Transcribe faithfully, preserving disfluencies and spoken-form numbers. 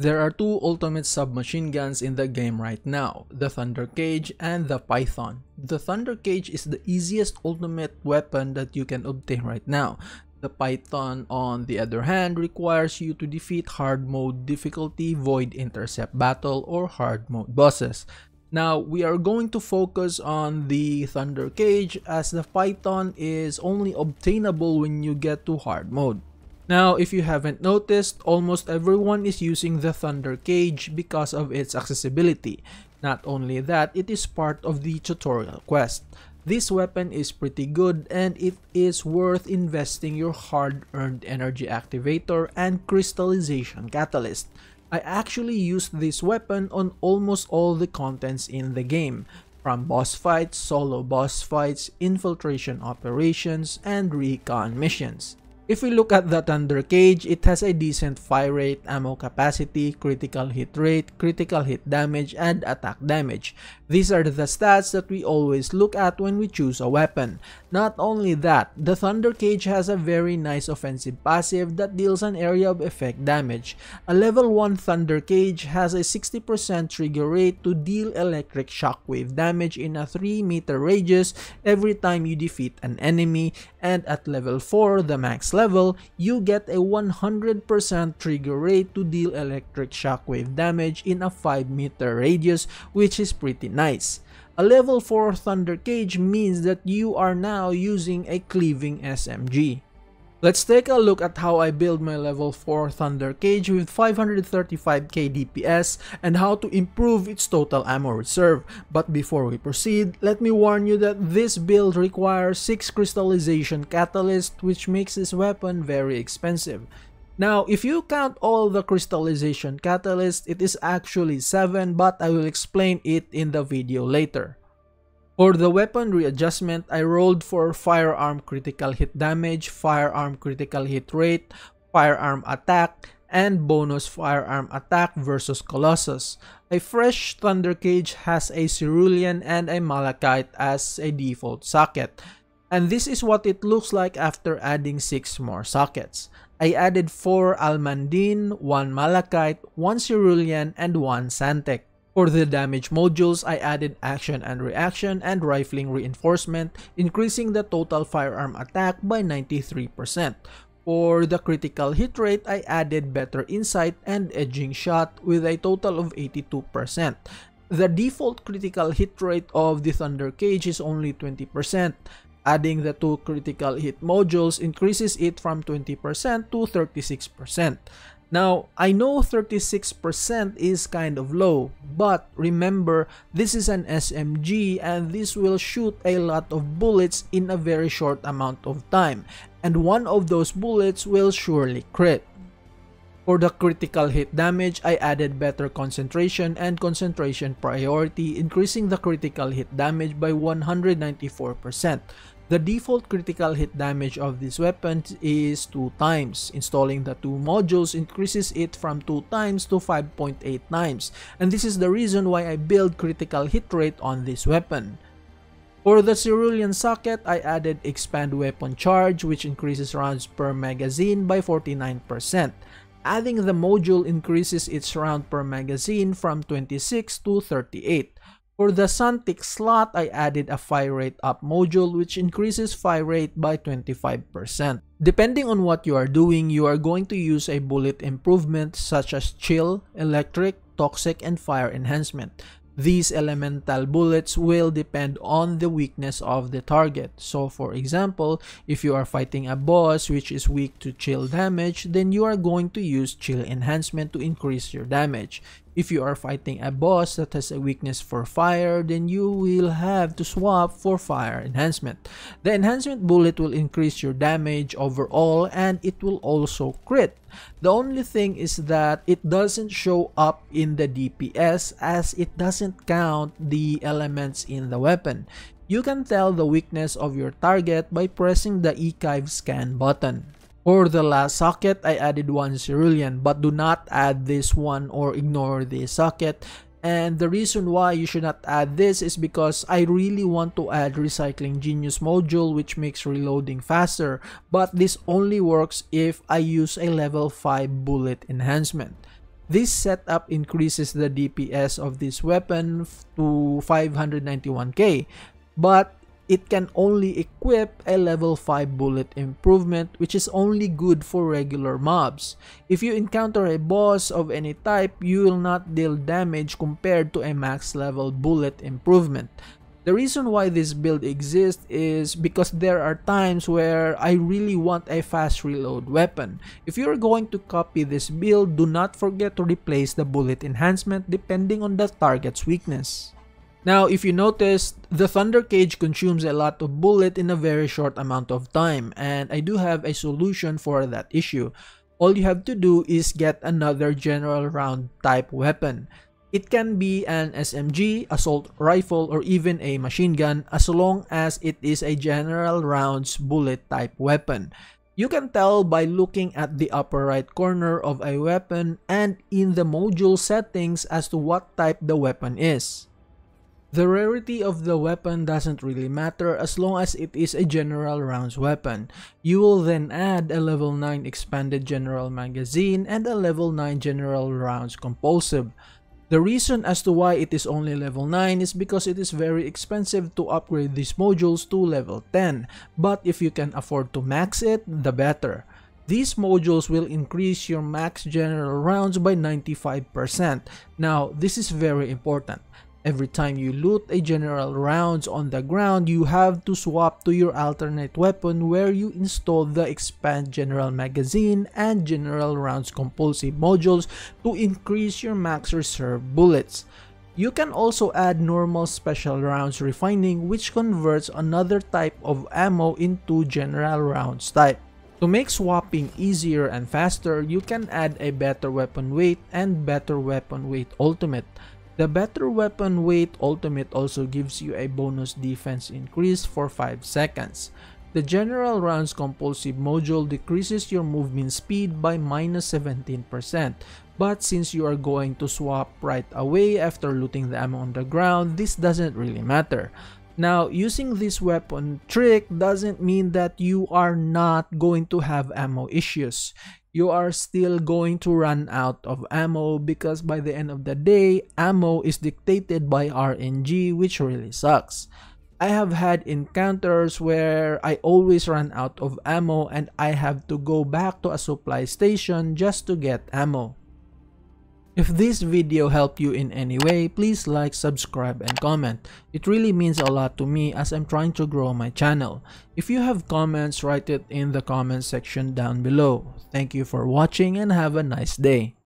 There are two ultimate submachine guns in the game right now, the Thunder Cage and the Python. The Thunder Cage is the easiest ultimate weapon that you can obtain right now. The Python, on the other hand, requires you to defeat hard mode difficulty, void intercept battle, or hard mode bosses. Now, we are going to focus on the Thunder Cage as the Python is only obtainable when you get to hard mode. Now, if you haven't noticed, almost everyone is using the Thunder Cage because of its accessibility. Not only that, it is part of the tutorial quest. This weapon is pretty good and it is worth investing your hard-earned energy activator and crystallization catalyst. I actually used this weapon on almost all the contents in the game, from boss fights, solo boss fights, infiltration operations, and recon missions. If we look at the Thunder Cage, it has a decent fire rate, ammo capacity, critical hit rate, critical hit damage, and attack damage. These are the stats that we always look at when we choose a weapon. Not only that, the Thunder Cage has a very nice offensive passive that deals an area of effect damage. A level one Thunder Cage has a sixty percent trigger rate to deal electric shockwave damage in a three meter radius every time you defeat an enemy, and at level four, the max level, you get a one hundred percent trigger rate to deal electric shockwave damage in a five meter radius, which is pretty nice. A level four Thunder Cage means that you are now using a cleaving S M G. Let's take a look at how I build my level four Thunder Cage with five hundred thirty-five K D P S and how to improve its total ammo reserve. But before we proceed, let me warn you that this build requires six crystallization catalysts, which makes this weapon very expensive. Now, if you count all the crystallization catalysts, it is actually seven, but I will explain it in the video later. For the weapon readjustment, I rolled for firearm critical hit damage, firearm critical hit rate, firearm attack, and bonus firearm attack versus Colossus. A fresh Thunder Cage has a cerulean and a malachite as a default socket. And this is what it looks like after adding six more sockets. I added four almandine, one malachite, one cerulean, and one santec. For the damage modules, I added action and reaction and rifling reinforcement, increasing the total firearm attack by ninety-three percent. For the critical hit rate, I added better insight and edging shot with a total of eighty-two percent. The default critical hit rate of the Thunder Cage is only twenty percent. Adding the two critical hit modules increases it from twenty percent to thirty-six percent. Now, I know thirty-six percent is kind of low, but remember, this is an S M G and this will shoot a lot of bullets in a very short amount of time, and one of those bullets will surely crit. For the critical hit damage, I added better concentration and concentration priority, increasing the critical hit damage by one hundred ninety-four percent. The default critical hit damage of this weapon is two times. Installing the two modules increases it from two times to five point eight times, and this is the reason why I build critical hit rate on this weapon. For the cerulean socket, I added expand weapon charge, which increases rounds per magazine by forty-nine percent. Adding the module increases its round per magazine from twenty-six to thirty-eight. For the Santic slot, I added a fire rate up module, which increases fire rate by twenty-five percent. Depending on what you are doing, you are going to use a bullet improvement such as chill, electric, toxic, and fire enhancement. These elemental bullets will depend on the weakness of the target. So for example, if you are fighting a boss which is weak to chill damage, then you are going to use chill enhancement to increase your damage. If you are fighting a boss that has a weakness for fire, then you will have to swap for fire enhancement. The enhancement bullet will increase your damage overall and it will also crit. The only thing is that it doesn't show up in the D P S as it doesn't count the elements in the weapon. You can tell the weakness of your target by pressing the archive scan button. For the last socket, I added one cerulean, but do not add this one or ignore this socket. And the reason why you should not add this is because I really want to add Recycling Genius module, which makes reloading faster, but this only works if I use a level five bullet enhancement. This setup increases the D P S of this weapon to five hundred ninety-one K, but it can only equip a level five bullet improvement, which is only good for regular mobs. If you encounter a boss of any type, you will not deal damage compared to a max level bullet improvement. The reason why this build exists is because there are times where I really want a fast reload weapon. If you are going to copy this build, do not forget to replace the bullet enhancement depending on the target's weakness. Now, if you noticed, the Thunder Cage consumes a lot of bullet in a very short amount of time, and I do have a solution for that issue. All you have to do is get another general round type weapon. It can be an S M G, assault rifle, or even a machine gun, as long as it is a general rounds bullet type weapon. You can tell by looking at the upper right corner of a weapon and in the module settings as to what type the weapon is. The rarity of the weapon doesn't really matter as long as it is a general rounds weapon. You will then add a level nine expanded general magazine and a level nine general rounds compulsive. The reason as to why it is only level nine is because it is very expensive to upgrade these modules to level ten, but if you can afford to max it, the better. These modules will increase your max general rounds by ninety-five percent. Now, this is very important. Every time you loot a general rounds on the ground, you have to swap to your alternate weapon where you install the expand general magazine and general rounds compulsive modules to increase your max reserve bullets. You can also add normal special rounds refining, which converts another type of ammo into general rounds type. To make swapping easier and faster, you can add a better weapon weight and better weapon weight ultimate. The better weapon weight ultimate also gives you a bonus defense increase for five seconds. The general rounds compulsive module decreases your movement speed by minus seventeen percent, but since you are going to swap right away after looting the ammo on the ground, this doesn't really matter. Now, using this weapon trick doesn't mean that you are not going to have ammo issues. You are still going to run out of ammo because by the end of the day, ammo is dictated by R N G, which really sucks. I have had encounters where I always run out of ammo and I have to go back to a supply station just to get ammo. If this video helped you in any way, please like, subscribe, and comment. It really means a lot to me as I'm trying to grow my channel. If you have comments, write it in the comment section down below. Thank you for watching and have a nice day.